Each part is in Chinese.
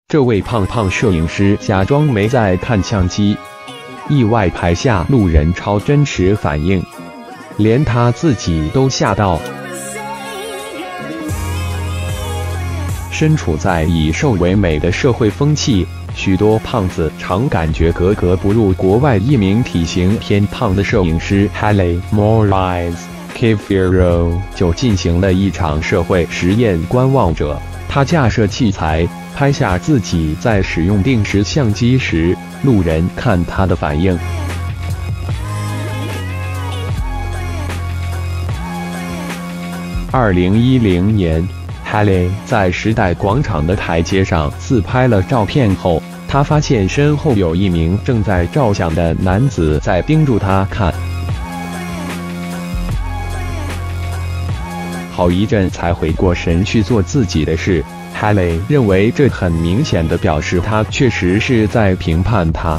这位胖摄影师假装没在看相机，意外拍下路人超真实反应，连他自己都吓到。身处在以瘦为美的社会风气，许多胖子常感觉格格不入。国外一名体型偏胖的摄影师 Halle Moraes Kefiro 就进行了一场社会实验。观望者，他架设器材，拍下自己在使用定时相机时，路人看他的反应。2010年，Halle 在时代广场的台阶上自拍了照片后，他发现身后有一名正在照相的男子在盯住他看。好一阵才回过神去做自己的事。Halle 认为这很明显地表示他确实是在评判他。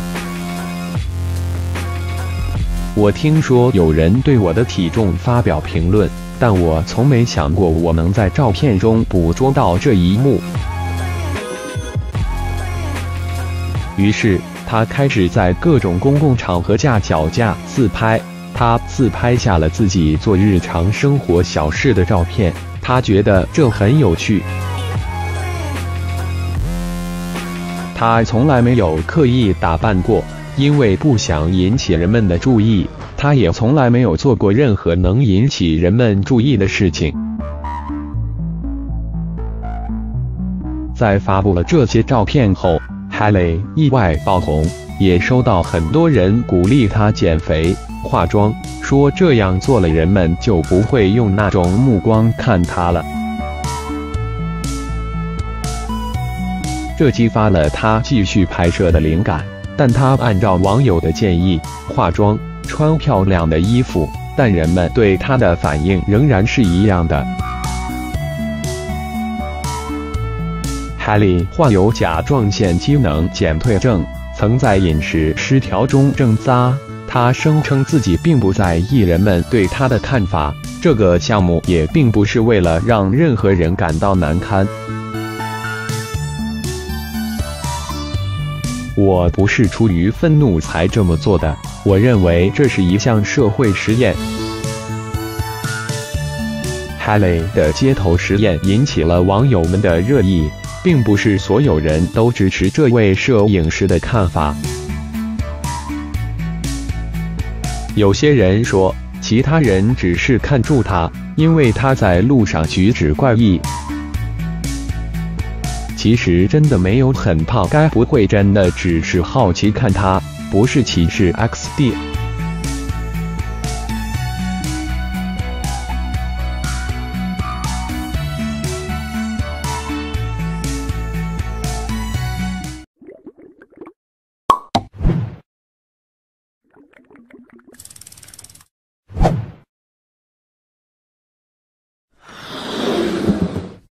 我听说有人对我的体重发表评论，但我从没想过我能在照片中捕捉到这一幕。于是，他开始在各种公共场合架脚架自拍。他自拍下了自己做日常生活小事的照片，他觉得这很有趣。他从来没有刻意打扮过，因为不想引起人们的注意。他也从来没有做过任何能引起人们注意的事情。在发布了这些照片后，Halle意外爆红，也收到很多人鼓励他减肥、化妆，说这样做了人们就不会用那种目光看他了。这激发了他继续拍摄的灵感，但他按照网友的建议化妆，穿漂亮的衣服，但人们对他的反应仍然是一样的。Halle 患有甲状腺机能减退症，曾在饮食失调中挣扎。他声称自己并不在意人们对他的看法，这个项目也并不是为了让任何人感到难堪。我不是出于愤怒才这么做的，我认为这是一项社会实验。Halle 的街头实验引起了网友们的热议，并不是所有人都支持这位摄影师的看法。有些人说，其他人只是看住他，因为他在路上举止怪异。其实真的没有很胖，该不会真的只是好奇看他，不是歧视 XD。